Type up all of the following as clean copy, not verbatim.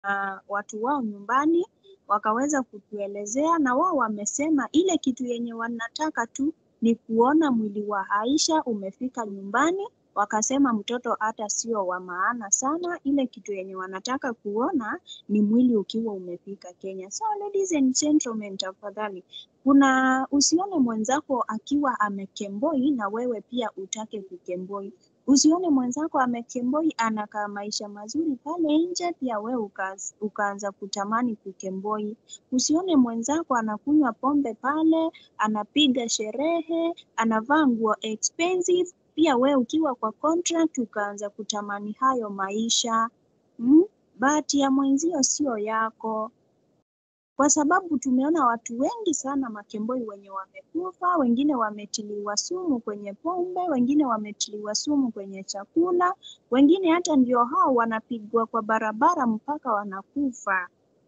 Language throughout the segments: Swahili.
watu wao nyumbani, wakaweza kutuelezea, na wao wamesema ile kitu yenye wanataka tu ni kuona mwili wa Aisha umefika nyumbani. Wakasema mtoto hata sio wa maana sana, ile kitu yenye wanataka kuona ni mwili ukiwa umefika Kenya. So ladies and gentlemen, tafadhali, usione mwenzako akiwa amekemboi na wewe pia utake kukemboi. Usione mwenzako amekemboi anakaa maisha mazuri pale nje, pia wewe ukaanza kutamani kukemboi. Usione mwenzako anakunywa pombe pale, anapiga sherehe, anavaa nguo expensive, pia wewe ukiwa kwa contract ukaanza kutamani hayo maisha. Bahati ya mwenzio sio yako. Kwa sababu tumeona watu wengi sana makemboi wenye wamekufa, wengine wametiliwa sumu kwenye pombe, wengine wametiliwa sumu kwenye chakula, wengine hata ndio hao wanapigwa kwa barabara mpaka wanakufa.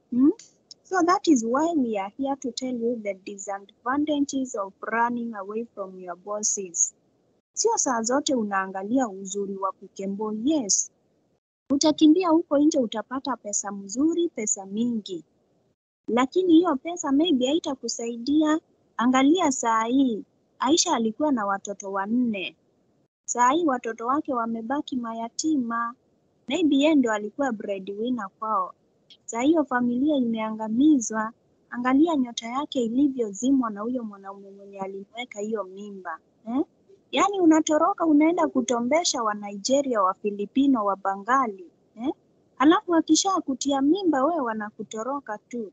So that is why we are here to tell you the disadvantages of running away from your bosses. Sio saa zote unaangalia uzuri wa kukemboi. Yes, utakimbia huko nje, utapata pesa mzuri, pesa mingi. Lakini hiyo pesa maybe haitakusaidia. Angalia saa hii, Aisha alikuwa na watoto 4. Saa hii watoto wake wamebaki mayatima. Maybe yeye ndo alikuwa breadwinner kwao. Saa hiyo familia imeangamizwa. Angalia nyota yake ilivyozimwa na huyo mwanaume mwenye alimweka hiyo mimba. Yaani unatoroka unaenda kutombesha wa Nigeria, wa Filipino, wa Bengali. Halafu akisha kutia mimba wewe wanakutoroka tu.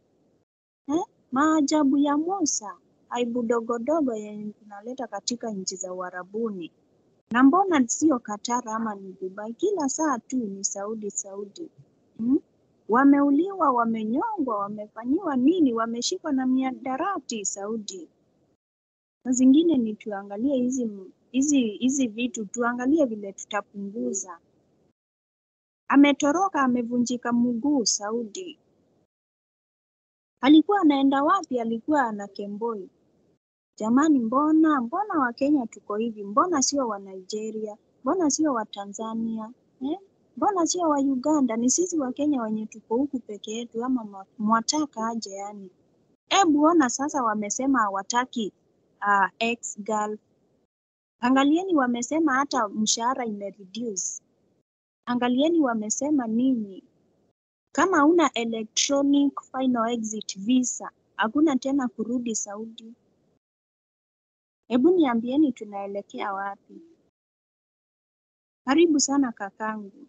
Maajabu ya Musa, aibu dogodogo yenye tunaleta katika nchi za Uarabuni. Na mbona sio Qatar ama ni Dubai? Kila saa tu ni Saudi. Wameuliwa, wamenyongwa, wamefanyiwa nini, wameshikwa na miadarati Saudi. Na zingine ni tuangalie hizi vitu, tuangalie vile tutapunguza. Ametoroka, amevunjika mguu Saudi. Alikuwa anaenda wapi? Alikuwa anakemboi. Jamani, mbona wa Kenya tuko hivi? Mbona sio wa Nigeria? Mbona sio wa Tanzania? Mbona sio wa Uganda? Ni sisi wa Kenya wenye tuko huku peke yetu, ama mwataka aje yani? Hebu ona sasa, wamesema hawataki ex-girl. Angalieni wamesema hata mshahara imereduce. Angalieni wamesema nini? Kama una electronic final exit visa, hakuna tena kurudi Saudi. Hebu niambieni tunaelekea wapi? Karibu sana kakangu.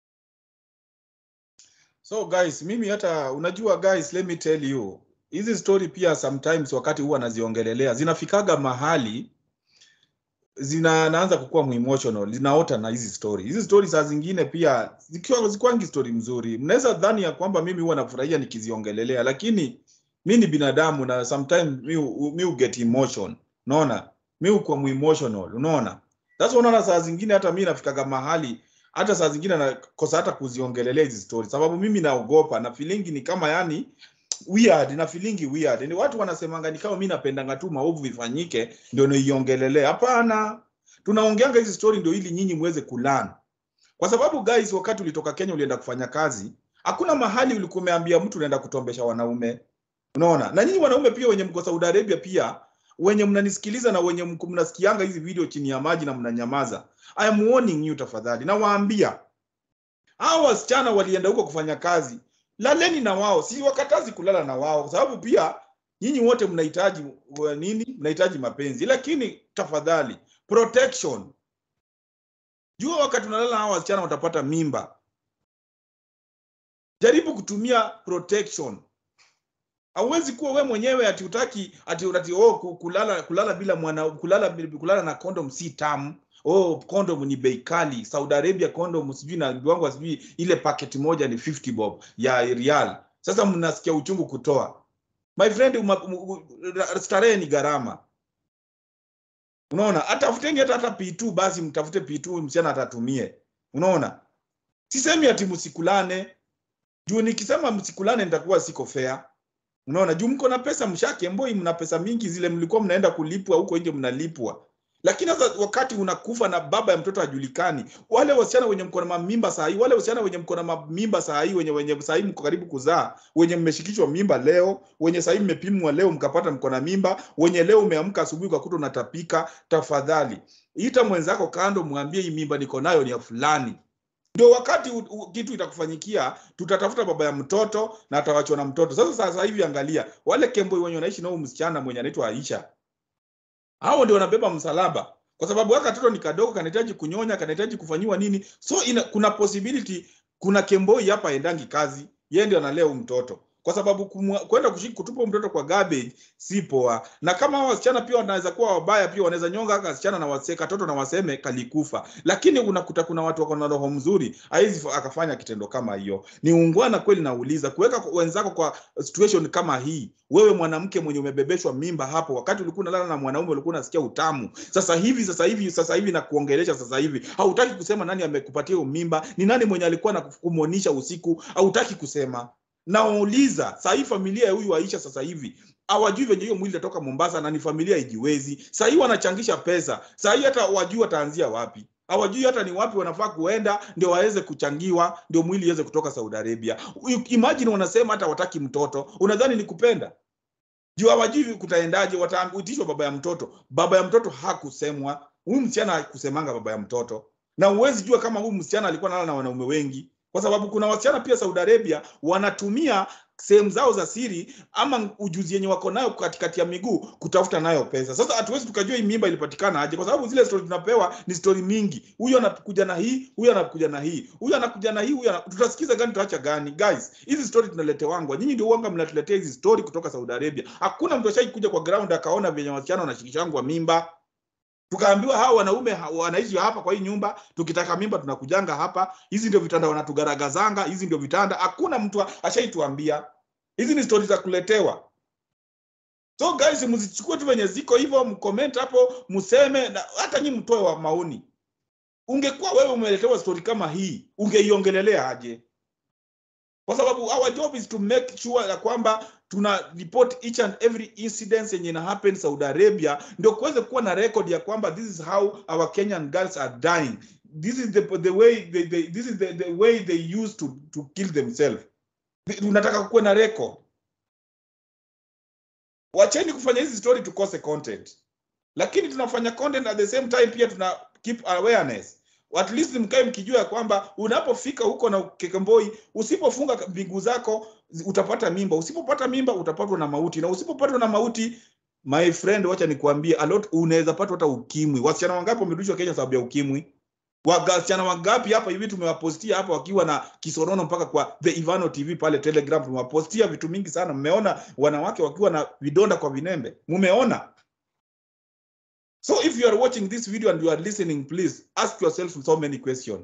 So guys, mimi hata unajua guys, let me tell you, hizi story pia sometimes wakati huwa naziongelelea zinafikaga mahali naanza kukua emotional, zinaota na hizi story. Hizi story saa zingine pia zikwangi story mzuri. Mnaweza dhani ya kwamba mimi huwa nafurahia nikiziongelelea, lakini mimi ni binadamu na sometimes mimi get emotion. Unaona? Mimi uko emotional, unaona? That's unaona saa zingine hata mimi nafikaga mahali hata saa zingine nakosa hata kuziongelelea hizi story, sababu mimi naogopa na feeling ni kama yani weird, na feeling weird. Ni watu wanasemanga ni kama mimi napendanga tu maovu ifanyike ndio naiongelelea. Hapana. Tunaongeanga hizi story ndio ili nyinyi muweze kulearn. Kwa sababu guys, wakati ulitoka Kenya ulienda kufanya kazi, hakuna mahali ulikuwa umeambia mtu unaenda kutombesha wanaume. Unaona? Na nyinyi wanaume pia wenye mko Saudi Arabia pia, wenye mnanisikiliza na wenye mnasikianga hizi video chini ya maji na mnanyamaza, I am warning you tafadhali. Na waambia hao wasichana walienda huko kufanya kazi, laleni na wao, si wakatazi kulala na wao, kwa sababu pia nyinyi wote mnahitaji nini? Mnahitaji mapenzi, lakini tafadhali protection. Jua wakati unalala hao wasichana watapata mimba. Jaribu kutumia protection. Hauwezi kuwa wewe mwenyewe ati utaki kulala bila kulala na condom si tamu. Condom ni bei kali. Saudi Arabia condom sijui na viwango sijui ile packet moja ni 50 bob ya rial. Sasa mnasikia uchungu kutoa. My friend, starehe ni gharama. Unaona? Atafuteni hata P2 basi, mtafute P2 msichana atatumie. Unaona? Sisemi ati msikulane. Juu nikisema msikulane nitakuwa siko fair. Unaona? Juu mko na pesa mshake mboi, mna pesa mingi, zile mlikuwa mnaenda kulipwa huko nje mnalipwa. Lakini sasa wakati unakufa na baba ya mtoto hajulikani, wale wasichana wenye mko na mimba saa hii, wale wasichana wenye mko na mimba saa hii, wenye saa hii mko karibu kuzaa, wenye mmeshikishwa mimba leo, wenye saa hii mmepimwa leo mkapata mko na mimba, wenye leo umeamka asubuhi ukakuta unatapika, tafadhali ita mwenzako kando, mwambie hii mimba niko nayo ni ya fulani. Ndio wakati kitu itakufanyikia, tutatafuta baba ya mtoto na atawachwa na mtoto. Sasa hivi angalia, wale kemboi wenye wanaishi na huyu msichana mwenye anaitwa Aisha, hao ndio wanabeba msalaba, kwa sababu haka katoto ni kadogo, kanahitaji kunyonya, kanahitaji kufanyiwa nini. So kuna possibility, kuna kemboi hapa endangi kazi, yeye ndio analea mtoto, kwa sababu kwenda kutupa mtoto kwa garbage si poa. Na kama hao wasichana pia wanaweza kuwa wabaya, pia wanaweza nyonga haka wasichana na waseka katoto na waseme kalikufa. Lakini unakuta kuna watu wako na roho mzuri, haizi akafanya kitendo kama hiyo. Ni ungwana kweli. Nauliza, kuweka wenzako kwa situation kama hii, wewe mwanamke mwenye umebebeshwa mimba hapo, wakati ulikuwa unalala na mwanaume ulikuwa unasikia utamu. Sasa hivi na kuongelesha sasa hivi, hautaki kusema nani amekupatia hiyo mimba, ni nani mwenye alikuwa anakumonisha usiku, hautaki kusema. Nauliza, sasa hii familia ya huyu Aisha sasa hivi hawajui venye hiyo mwili itatoka Mombasa, na ni familia ijiwezi. Sasa hii wanachangisha pesa, sasa hii hata wajui wataanzia wapi, hawajui hata ni wapi wanafaa kuenda ndio waweze kuchangiwa, ndio mwili iweze kutoka Saudi Arabia. Imagine wanasema hata wataki mtoto, unadhani ni kupenda? Juu hawajui kutaendaje, wataangutishwa baba ya mtoto. Baba ya mtoto hakusemwa, huyu msichana hakusemanga baba ya mtoto. Na uwezi jua kama huyu msichana alikuwa analala na wanaume wengi, kwa sababu kuna wasichana pia Saudi Arabia wanatumia sehemu zao za siri ama ujuzi yenye wako nayo katikati ya miguu kutafuta nayo pesa. Sasa hatuwezi tukajua hii mimba ilipatikana aje, kwa sababu zile story tunapewa ni story mingi. Huyu anakuja na hii, huyu anakuja na hii, huyu anakuja na hii, tutasikiza gani, tutaacha gani? Guys, hizi story tunaletewa, nyinyi ndio uanga mnatuletea hizi story kutoka Saudi Arabia. Hakuna mtu ashaikuja kwa ground akaona venye wasichana wanashikishangwa mimba. Tukaambiwa hao wanaume wanaishi hapa kwa hii nyumba, tukitaka mimba tunakujanga hapa, hizi ndio vitanda wanatugaragazanga, hizi ndio vitanda. Hakuna mtu ashaituambia. Hizi ni stories za kuletewa. So guys, msichukue tu venye ziko hivyo, mcomment hapo, mseme, na hata nyinyi mtoe wa maoni. Ungekuwa wewe umeletewa story kama hii, ungeiongelelea aje? Kwa sababu our job is to make sure ya kwamba tuna report each and every incident yenye ina happen Saudi Arabia, ndio kuweze kuwa na record ya kwamba this is how our Kenyan girls are dying. This is the way they used to kill themselves. Tunataka kuwa na record. Wacheni kufanya hizi story tukose content. Lakini tunafanya content at the same time, pia tuna keep awareness. At least mkae mkijua kwamba unapofika huko na kekemboi, usipofunga mbingu zako utapata mimba. Usipopata mimba utapatwa na mauti, na usipopatwa na mauti, my friend, wacha nikwambie, unaweza patwa hata ukimwi. Wasichana wangapi wamerudishwa Kenya sababu ya ukimwi? Wasichana wangapi hapa hivi tumewapostia hapa wakiwa na kisonono mpaka kwa The Ivano TV pale Telegram, tumewapostia vitu mingi sana. Mmeona wanawake wakiwa na vidonda kwa vinembe, mumeona? So if you are watching this video and you are listening, please ask yourself so many questions.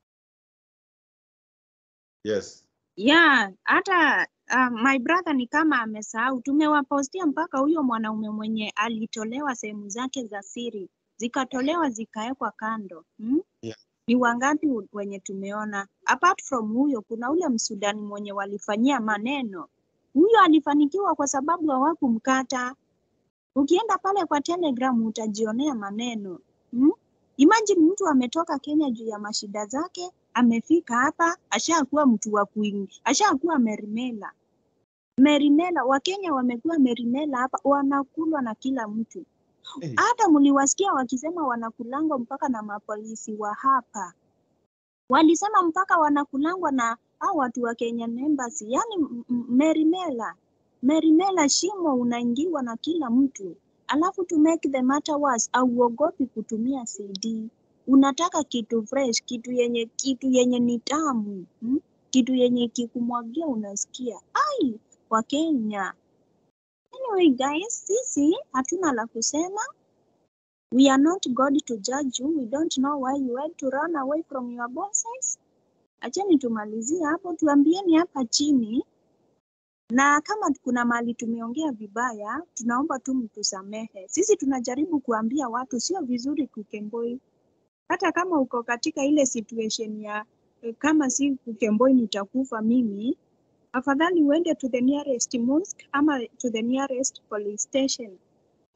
Yes. Yeah, hata my brother ni kama amesahau, tumewapostia mpaka huyo mwanaume mwenye alitolewa sehemu zake za siri, zikatolewa zikaekwa kando. Yeah. Ni wangapi wenye tumeona? Apart from huyo, kuna ule Msudani mwenye walifanyia maneno. Huyo alifanikiwa kwa sababu hawakumkata. Ukienda pale kwa Telegram utajionea maneno. Imagine mtu ametoka Kenya juu ya mashida zake, amefika hapa, ashakuwa mtu wa kuingi, ashakuwa merimela. Merimela, Wakenya wamekuwa merimela hapa, wanakulwa na kila mtu. Hata mliwasikia wakisema wanakulangwa mpaka na mapolisi wa hapa. Walisema mpaka wanakulangwa na hao watu wa Kenyan Embassy, yani merimela. Merimela, shimo unaingiwa na kila mtu. Alafu to make the matter worse, auogopi kutumia CD. Unataka kitu fresh, kitu yenye ni tamu. Kitu yenye kikumwagia unasikia. Ai, wa Kenya. Anyway guys, sisi hatuna la kusema. We are not God to judge you. We don't know why you had to run away from your bosses. Acheni tumalizie hapo, tuambieni hapa chini. Na kama kuna mali tumeongea vibaya, tunaomba tu mtusamehe. Sisi tunajaribu kuambia watu sio vizuri kukemboi. Hata kama uko katika ile situation ya kama si kukemboi nitakufa mimi, afadhali uende to the nearest mosque ama to the nearest police station.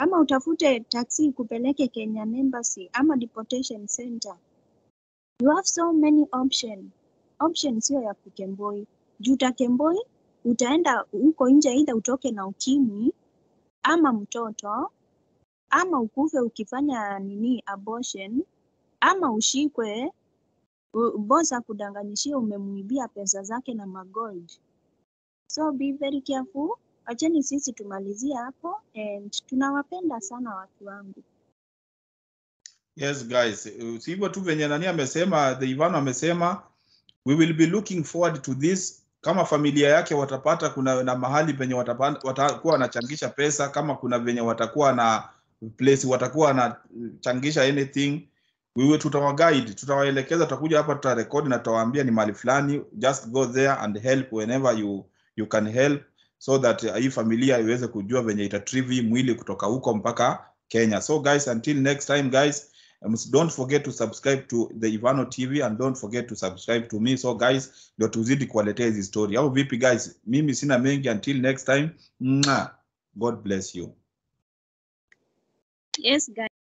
ama utafute taxi kupeleke Kenya Embassy ama deportation center. You have so many options sio ya kukemboi. Juu utakemboi utaenda huko nje, either utoke na ukimwi ama mtoto ama ukufe ukifanya abortion ama ushikwe boss akudanganyishia umemwibia pesa zake na magold. So be very careful. Acheni sisi tumalizie hapo, and tunawapenda sana watu wangu. Yes guys, sivyo tu venye nani amesema, the Ivano amesema, we will be looking forward to this. Kama familia yake watapata kuna na mahali penye watakuwa wanachangisha pesa, kama kuna venye watakuwa na place watakuwa na changisha anything, wewe tutawaguide, tutawaelekeza, tutakuja hapa tutarecord na tutawaambia ni mahali fulani, just go there and help whenever you can help, so that hii familia iweze kujua venye itatrivi mwili kutoka huko mpaka Kenya. So guys, until next time guys, don't forget to subscribe to the Ivano TV and don't forget to subscribe to me. So guys, ndio tuzidi kuwaletea hizi story. Au vipi guys? Mimi sina mengi, until next time. God bless you. Yes guys.